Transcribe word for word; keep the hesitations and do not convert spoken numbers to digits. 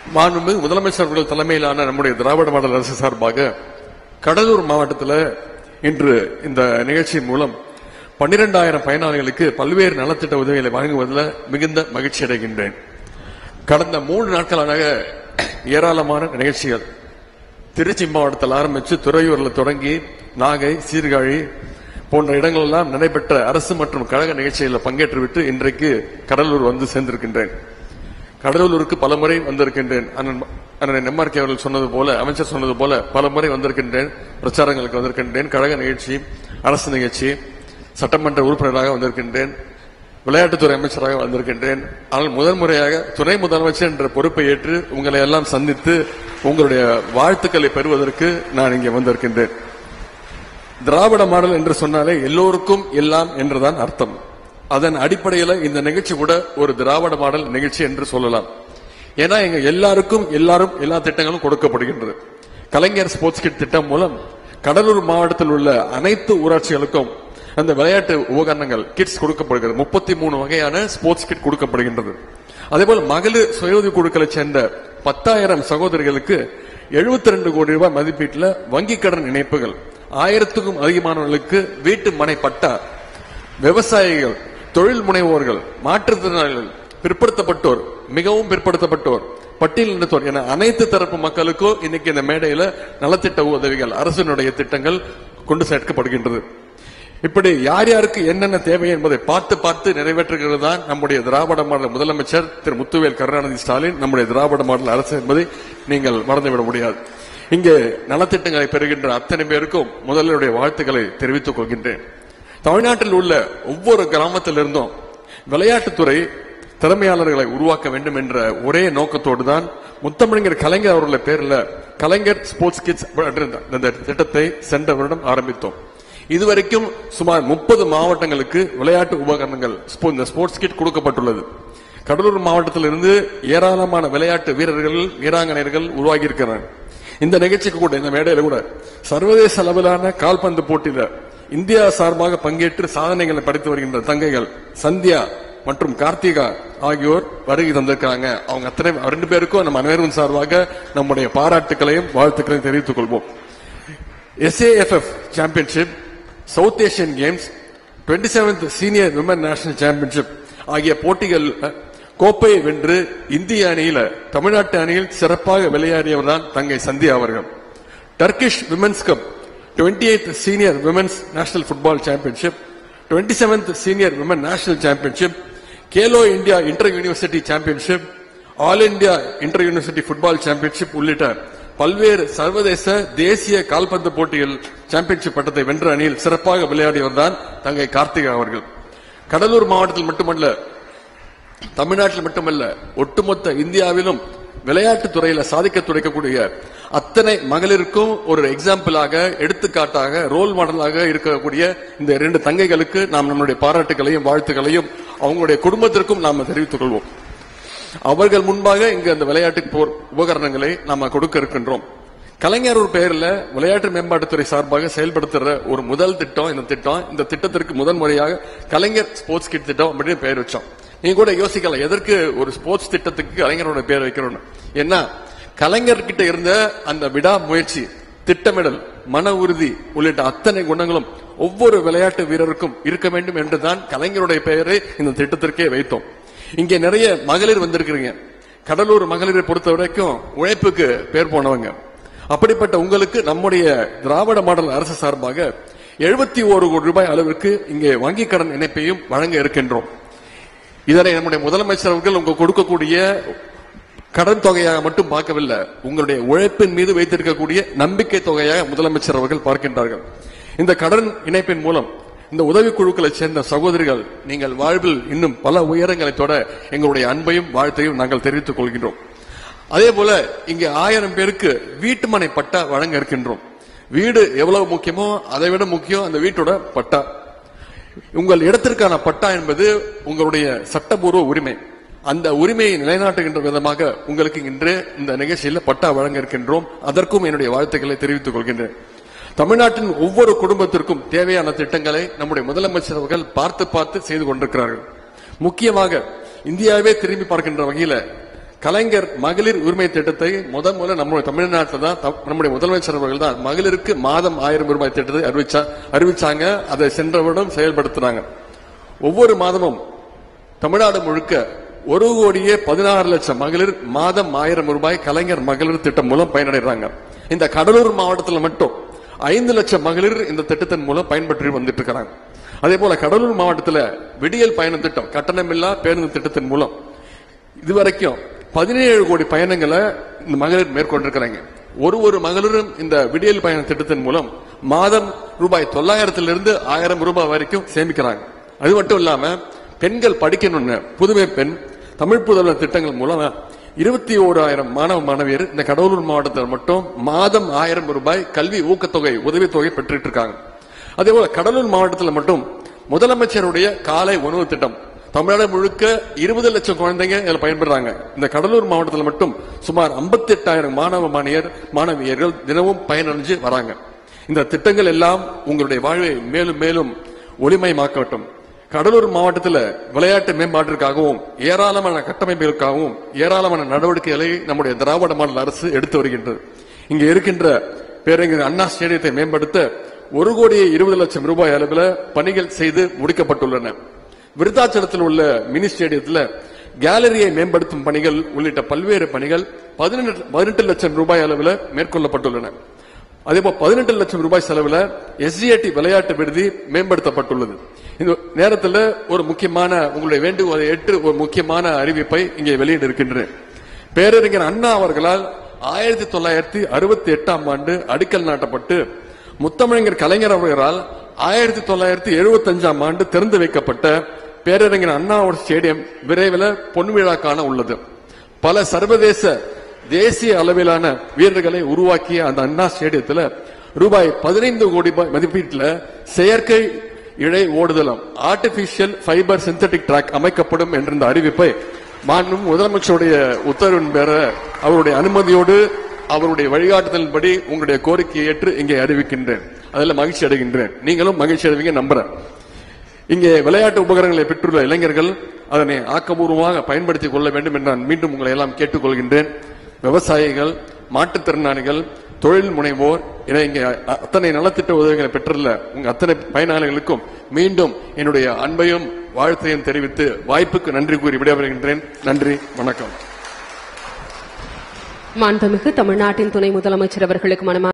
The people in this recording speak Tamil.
மாண்புமிகு முதலமைச்சர் அவர்கள் தலைமையிலான நம்முடைய திராவிட மாடல் அரசு சார்பாக கடலூர் மாவட்டத்தில் இன்று இந்த நிகழ்ச்சியின் மூலம் பன்னிரெண்டாயிரம் பயனாளிகளுக்கு பல்வேறு நலத்திட்ட உதவிகளை வழங்குவதில் மிகுந்த மகிழ்ச்சி அடைகின்றேன். கடந்த மூன்று நாட்களாக ஏராளமான நிகழ்ச்சிகள் திருச்சி மாவட்டத்தில் ஆரம்பித்து துறையூரில் தொடங்கி நாகை, சீர்காழி போன்ற இடங்களெல்லாம் நடைபெற்ற அரசு மற்றும் கழக நிகழ்ச்சிகளில் பங்கேற்றுவிட்டு இன்றைக்கு கடலூர் வந்து சேர்ந்திருக்கின்றேன். கடலூருக்கு பல முறை வந்திருக்கின்றேன். அண்ணன் எம்ஆர்கே அவர்கள் சொன்னது போல, அமைச்சர் சொன்னது போல பல முறை வந்திருக்கின்றேன். பிரச்சாரங்களுக்கு வந்திருக்கின்றேன். கழக நிகழ்ச்சி, அரசு நிகழ்ச்சி, சட்டமன்ற உறுப்பினராக வந்திருக்கின்றேன். விளையாட்டுத்துறை அமைச்சராக வந்திருக்கின்றேன். ஆனால் முதல் முறையாக துணை முதலமைச்சர் என்ற பொறுப்பை ஏற்று உங்களை எல்லாம் சந்தித்து உங்களுடைய வாழ்த்துக்களை பெறுவதற்கு நான் இங்கே வந்திருக்கின்றேன். திராவிட மாடல் என்று சொன்னாலே எல்லோருக்கும் எல்லாம் என்றுதான் அர்த்தம். அதன் அடிப்படையில் இந்த நிகழ்ச்சி கூட ஒரு திராவிட மாடல் நிகழ்ச்சி என்று சொல்லலாம். ஏன்னா எங்க எல்லாருக்கும் எல்லாரும் எல்லா திட்டங்களும் கொடுக்கப்படுகின்றது. கலைஞர் ஸ்போர்ட்ஸ் கிட் திட்டம் மூலம் கடலூர் மாவட்டத்தில் உள்ள அனைத்து ஊராட்சிகளுக்கும் அந்த விளையாட்டு உபகரணங்கள் கிட்ஸ் கொடுக்கப்படுகிறது. முப்பத்தி மூணு வகையான ஸ்போர்ட்ஸ் கிட் கொடுக்கப்படுகின்றது. அதேபோல் மகளிர் சுய உதவி குழுக்களை சேர்ந்த பத்தாயிரம் சகோதரிகளுக்கு எழுபத்தி ரெண்டு கோடி ரூபாய் மதிப்பீட்டில் வங்கி கடன் இணைப்புகள், ஆயிரத்துக்கும் அதிகமானவர்களுக்கு வீட்டு மனை பட்டா, விவசாயிகள், தொழில் முனைவோர்கள், மாற்றுத்திறனாளிகள், பிற்படுத்தப்பட்டோர், மிகவும் பிற்படுத்தப்பட்டோர், பட்டியலினத்தோர் என அனைத்து தரப்பு மக்களுக்கும் இன்னைக்கு இந்த மேடையில நலத்திட்ட உதவிகள், அரசினுடைய திட்டங்கள் கொண்டு சேர்க்கப்படுகின்றது. இப்படி யார் யாருக்கு என்னென்ன தேவை என்பதை பார்த்து பார்த்து நிறைவேற்றுகிறது தான் நம்முடைய திராவிட மாடல் முதலமைச்சர் திரு முத்துவேல் கருணாநிதி ஸ்டாலின், நம்முடைய திராவிட மாடல் அரசு என்பதை நீங்கள் மறந்துவிட முடியாது. இங்கே நலத்திட்டங்களை பெறுகின்ற அத்தனை பேருக்கும் முதல்வருடைய வாழ்த்துக்களை தெரிவித்துக் கொள்கின்றேன். தமிழ்நாட்டில் உள்ள ஒவ்வொரு கிராமத்திலிருந்தும் விளையாட்டுத்துறை திறமையாளர்களை உருவாக்க வேண்டும் என்ற ஒரே நோக்கத்தோடு தான் முத்தமிழர் கலைஞர் அவர்களுடைய பேரில் கலைஞர் ஸ்போர்ட்ஸ் கிட்ஸ் இந்த திட்டத்தை சென்ற வருடம் ஆரம்பித்தோம். இதுவரைக்கும் சுமார் முப்பது மாவட்டங்களுக்கு விளையாட்டு உபகரணங்கள் இந்த ஸ்போர்ட்ஸ் கிட் கொடுக்கப்பட்டுள்ளது. கடலூர் மாவட்டத்திலிருந்து ஏராளமான விளையாட்டு வீரர்கள், வீராங்கனையர்கள் உருவாகி இருக்கிறார்கள். இந்த நிகழ்ச்சிக்கு கூட, இந்த மேடையில கூட சர்வதேச அளவிலான கால்பந்து போட்டியில இந்தியா சார்பாக பங்கேற்று சாதனைகளை படைத்து வருகின்ற தங்கைகள் சந்தியா மற்றும் கார்த்திகா ஆகியோர் வருகை தந்திருக்காங்க. அவங்க அத்தனை ரெண்டு பேருக்கும் நம்ம அனைவரும் சார்பாக நம்முடைய பாராட்டுகளையும் வாழ்த்துக்களையும் தெரிவித்துக் கொள்வோம். S A F F championship, South Asian Games, twenty seventh senior women national championship ஆகிய போட்டிகள் கோப்பையை வென்று இந்திய அணியில, தமிழ்நாட்டு அணியில் சிறப்பாக விளையாடியவர் தான் தங்கை சந்தியா அவர்கள். Turkish women's cup, twenty eighth senior women's national football championship, twenty seventh senior women national championship, Khelo India inter university championship, all India inter university football championship உள்ளிட்ட பல்வேறு சர்வதேச தேசிய கால்பந்து போட்டிகள் சாம்பியன்ஷிப் பட்டத்தை வென்ற அணியில் சிறப்பாக விளையாடியவர் தான் தங்கை கார்த்திகா அவர்கள். கடலூர் மாவட்டத்தில் மட்டுமல்ல, தமிழ்நாட்டில் மட்டுமல்ல, ஒட்டுமொத்த இந்தியாவிலும் விளையாட்டு துறையில சாதிக்க துடைக்கக்கூடிய அத்தனை மகளிருக்கும் ஒரு எக்ஸாம்பிளாக, எடுத்துக்காட்டாக, ரோல் மாடலாக இருக்கக்கூடிய இந்த இரண்டு தங்கைகளுக்கு நாம் நம்முடைய பாராட்டுகளையும் வாழ்த்துக்களையும் அவங்களுடைய குடும்பத்திற்கும் நாம் தெரிவித்துக் கொள்வோம். அவர்கள் முன்பாக இங்கு அந்த விளையாட்டு போர் உபகரணங்களை நாம கொடுக்க இருக்கின்றோம். கலைஞர் ஒரு பெயர்ல விளையாட்டு மேம்பாட்டுத்துறை சார்பாக செயல்படுத்துற ஒரு முதல் திட்டம் இந்த திட்டம். இந்த திட்டத்திற்கு முதல் முறையாக கலைஞர் ஸ்போர்ட்ஸ் கிட் திட்டம் அப்படின்னு பெயர் வச்சோம். நீங்க கூட யோசிக்கலாம், எதற்கு ஒரு ஸ்போர்ட்ஸ் திட்டத்துக்கு கலைஞரோட பேர் வைக்கணும். ஏன்னா கலைஞர்கிட்ட இருந்த அந்த விடா முயற்சி, திட்டமிடல், மன உறுதி உள்ளிட்ட அத்தனை குணங்களும் ஒவ்வொரு விளையாட்டு வீரருக்கும் இருக்க வேண்டும் என்றுதான் கலைஞருடைய பெயரை இந்த திட்டத்திற்கே வைத்தோம். இங்கே நிறைய மகளிர் வந்திருக்கிறீங்க. கடலூர் மகளிரை பொறுத்த வரைக்கும் உழைப்புக்கு பேர் போனவங்க. அப்படிப்பட்ட உங்களுக்கு நம்முடைய திராவிட மாடல் அரசு சார்பாக எழுபத்தி ஒரு கோடி ரூபாய் அளவிற்கு இங்கே வங்கி கடன் இணைப்பையும் வழங்க இருக்கின்றோம். இதனை நம்முடைய முதலமைச்சர் அவர்கள் உங்க கொடுக்கக்கூடிய கடன் தொகையாக மட்டும் பார்க்கவில்லை, உங்களுடைய உழைப்பின் மீது வைத்திருக்கக்கூடிய நம்பிக்கை தொகையாக முதலமைச்சர் அவர்கள் பார்க்கின்றார்கள். இந்த கடன் இணைப்பின் மூலம் இந்த உதவி குழுக்களை சேர்ந்த சகோதரிகள், நீங்கள் வாழ்வில் இன்னும் பல உயரங்களை தொட எங்களுடைய அன்பையும் வாழ்த்தையும் நாங்கள் தெரிவித்துக் கொள்கின்றோம். அதே போல இங்கே ஆயிரம் பேருக்கு வீட்டுமனை பட்டா வழங்க இருக்கின்றோம். வீடு எவ்வளவு முக்கியமோ அதை விட முக்கியம் அந்த வீட்டோட பட்டா. உங்கள் இடத்திற்கான பட்டா என்பது உங்களுடைய சட்டபூர்வ உரிமை. அந்த உரிமையை நிலைநாட்டுகின்ற விதமாக உங்களுக்கு இன்று இந்த நிகழ்ச்சியில் பட்டா வழங்க இருக்கின்றோம். அதற்கும் என்னுடைய வாழ்த்துக்களை தெரிவித்துக் கொள்கின்றேன். தமிழ்நாட்டின் ஒவ்வொரு குடும்பத்திற்கும் தேவையான திட்டங்களை நம்முடைய முதலமைச்சர் அவர்கள் பார்த்து பார்த்து செய்து கொண்டிருக்கிறார்கள். முக்கியமாக இந்தியாவே திரும்பி பார்க்கின்ற வகையில் கலைஞர் மகளிர் உரிமை திட்டத்தை முத முதல்ல நம்முடைய தமிழ்நாட்டில் தான் நம்முடைய முதலமைச்சர் அவர்கள் தான் மகளிருக்கு மாதம் ஆயிரம் ரூபாய் திட்டத்தை அறிவிச்சா அறிவிச்சாங்க அதை சென்ற வருடம் செயல்படுத்தினாங்க. ஒவ்வொரு மாதமும் தமிழ்நாடு முழுக்க ஒரு கோடியே பதினாறு லட்சம் மகளிர் மாதம் ஆயிரம் ரூபாய் கலைஞர் மகளிர் திட்டம் மூலம் பயனடைறாங்க. இந்த கடலூர் மாவட்டத்தில் மட்டும் ஐந்து லட்சம் மகளிர் இந்த திட்டத்தின் மூலம் பயன்பற்றி வந்துட்டு இருக்கிறாங்க. அதே போல கடலூர் மாவட்டத்தில் விடியல் பயண திட்டம் கட்டணமில்லா பேருந்து திட்டத்தின் மூலம் இதுவரைக்கும் பதினேழு கோடி பயணங்களை இந்த மகளிர் மேற்கொண்டிருக்கிறாங்க. ஒரு ஒரு மகளிரும் இந்த விடியல் பயண திட்டத்தின் மூலம் மாதம் ரூபாய் தொள்ளாயிரத்திலிருந்து ஆயிரம் ரூபாய் வரைக்கும் சேமிக்கிறாங்க. அது மட்டும் இல்லாம பெண்கள் படிக்கணும்னு புதுமை பெண் தமிழ் புதல்வர் திட்டங்கள் மூலம் இருபத்தி ஓராயிரம் மாணவ மாணவியர் இந்த கடலூர் மாவட்டத்தில் மட்டும் மாதம் ஆயிரம் ரூபாய் கல்வி ஊக்கத்தொகை உதவித்தொகை பெற்றுட்டு இருக்காங்க. அதே போல கடலூர் மாவட்டத்தில் மட்டும் முதலமைச்சருடைய காலை உணவு திட்டம் தமிழ்நாடு முழுக்க இருபது லட்சம் குழந்தைங்க இதுல பயன்படுறாங்க. இந்த கடலூர் மாவட்டத்தில் மட்டும் சுமார் ஐம்பத்தி எட்டாயிரம் மாணவ மாணவியர் மாணவியர்கள் தினமும் பயனடைஞ்சு வராங்க. இந்த திட்டங்கள் எல்லாம் உங்களுடைய வாழ்வை மேலும் மேலும் ஒளிமயமாக்கட்டும். கடலூர் மாவட்டத்தில் விளையாட்டு மேம்பாட்டிற்காகவும் ஏராளமான கட்டமைப்புகளுக்காகவும் ஏராளமான நடவடிக்கைகளை நம்முடைய திராவிட மாடல் அரசு எடுத்து வருகின்றது. இங்க இருக்கின்ற பேரறிஞர் அண்ணா ஸ்டேடியத்தை மேம்படுத்த ஒரு கோடியே இருபது லட்சம் ரூபாய் அளவில் பணிகள் செய்து முடிக்கப்பட்டுள்ளன. விருத்தாச்சலத்தில் உள்ள மினி ஸ்டேடியத்தில் கேலரியை மேம்படுத்தும் பணிகள் உள்ளிட்ட பல்வேறு பணிகள் பதினெட்டு லட்சம் ரூபாய் அளவில் மேற்கொள்ளப்பட்டுள்ளன. அதேபோல் பதினெட்டு லட்சம் ரூபாய் செலவில் எஸ்ஜிஏடி விளையாட்டு விடுதி மேம்படுத்தப்பட்டுள்ளது. இந்த நேரத்தில் ஒரு முக்கியமான உங்களுடைய வேண்டுகோளை ஏற்று ஒரு முக்கியமான அறிவிப்பை இங்கே வெளியிட இருக்கின்றேன். பேரறிஞர் அண்ணா அவர்களால் ஆயிரத்தி தொள்ளாயிரத்தி அறுபத்தி எட்டாம் ஆண்டு அடிக்கல் நாட்டப்பட்டு முத்தமிழர் கலைஞர் அவர்களால் ஆயிரத்தி தொள்ளாயிரத்தி எழுபத்தி அஞ்சாம் ஆண்டு திறந்து வைக்கப்பட்ட பேரறிஞர் அண்ணாவோட ஸ்டேடியம் விரைவில் பொன்விழா காண உள்ளது. பல சர்வதேச தேசிய அளவிலான வீரர்களை உருவாக்கிய அந்த அண்ணா ஸ்டேடியத்தில் ரூபாய் பதினைந்து கோடி ரூபாய் மதிப்பீட்டில் செயற்கை இழை ஓடுதளம் ஆர்டிபிஷியல் ஃபைபர் சிந்தட்டிக் டிராக் அமைக்கப்படும் என்ற இந்த அறிவிப்பை மாண்புமிகு முதலமைச்சருடைய உத்தரவின் பேர அவருடைய அனுமதியோடு அவருடைய வழிகாட்டுதலின்படி உங்களுடைய கோரிக்கையை ஏற்று இங்கே அறிவிக்கின்றேன். அதில் மகிழ்ச்சி அடைகின்றேன். நீங்களும் மகிழ்ச்சி அடைவீங்க நம்புறேன். இங்கே விளையாட்டு உபகரணங்களை பெற்றுள்ள இளைஞர்கள் அதனை ஆக்கப்பூர்வமாக பயன்படுத்திக் கொள்ள வேண்டும் என்று நான் மீண்டும் உங்களை எல்லாம் கேட்டுக்கொள்கின்றேன். விவசாயிகள், மாற்றுத்திறனாளிகள், தொழில் முனைவோர் என இங்கே அத்தனை நலத்திட்ட உதவிகளை பெற்றுள்ள உங்க அத்தனை பயனாளிகளுக்கும் மீண்டும் என்னுடைய அன்பையும் வாழ்த்தையும் தெரிவித்து வாய்ப்புக்கு நன்றி கூறி விடைபெறுகின்றேன். நன்றி, வணக்கம். மாண்புமிகு தமிழ்நாட்டின் துணை முதலமைச்சர் அவர்களுக்கு மனமார்ந்த